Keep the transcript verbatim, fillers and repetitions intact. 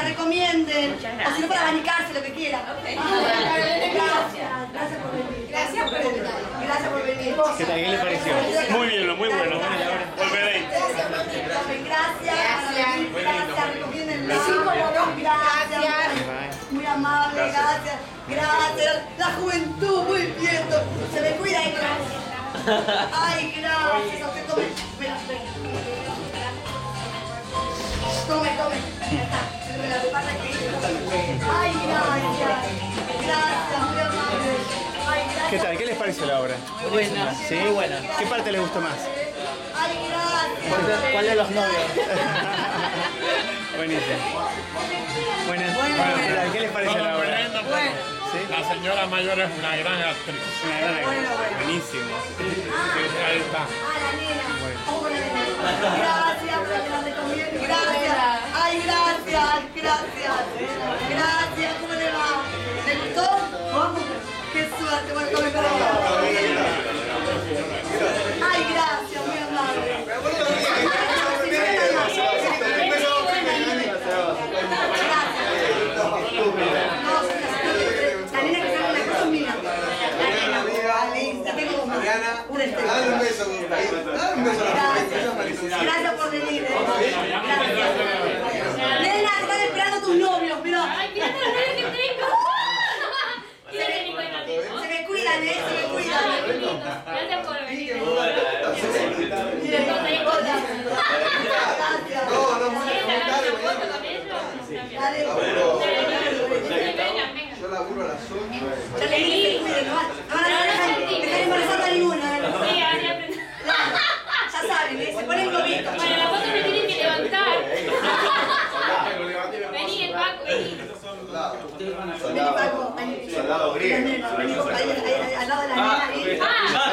la recomienden. Gracias. O si no, para abanicarse, lo que quieran. Okay. Gracias, gracias por venir. Gracias por venir. Gracias por venir. ¿Qué tal? ¿Qué le pareció? Muy bien, muy bueno. Volveréis. Gracias, gracias. Gracias. Gracias, recomiéndenla. Gracias. Gracias. Muy amable, gracias. Gracias. La juventud, muy bien. Se me cuida y gracias. Ay, gracias. A usted tome. Venga, venga. Tome, tome. Ya está. Lo que pasa es que... Ay, gracias. Gracias, muy amable. Ay, gracias. ¿Qué tal? ¿Qué les pareció la obra? Buena, ¿Sí? muy buena. ¿Qué parte les gustó más? Ay, ¿Cuál gracias. de, cuál de los novios? Buenísimo. Buenas. Bueno, ¿qué tal? ¿Qué les pareció la obra? ¿Sí? La señora mayor es una gran actriz. Una gran actriz. Buenísimo. Ahí está. Ah, la nena. Vamos con la nena. Gracias por que la recomiendo. Gracias. Ay, gracias. Gracias. Gracias. ¿Cómo le va? ¿Le gustó? ¿Cómo? Qué suerte. Bueno, tome para allá. Ay, gracias. Muy amable. La nena que sabe una cosa es mía. La nena. La tengo como una estrella. Dale un beso, dale un beso a la Gracias. Gracias por venir. Gracias. Nena, te están esperando tus novios, mirá. Ay, mirá los novios que tengo. Quiero que ni cuenta tengo. Se me cuidan, eh, se me cuidan. Ay, qué lindo. Gracias por venir. Miren, hola. Gracias. No, no, muy ¿Quieren bien. sacar Dale, una foto mañana. con ellos? Dale. Vengan, vengan. Yo laburo a las ocho. Ya le dije que se cuiden, no van no van a dejar dejar embarazada a ninguna. Sí, así aprendí. Ya saben, eh, se ponen globitos. Para la foto me tienen que levantar. Vení, el Paco, vení. Vení, Paco, vení. Soldado griego. La nena, vení, ahí, ahí, ahí, al lado de la nena. ahí. Ah,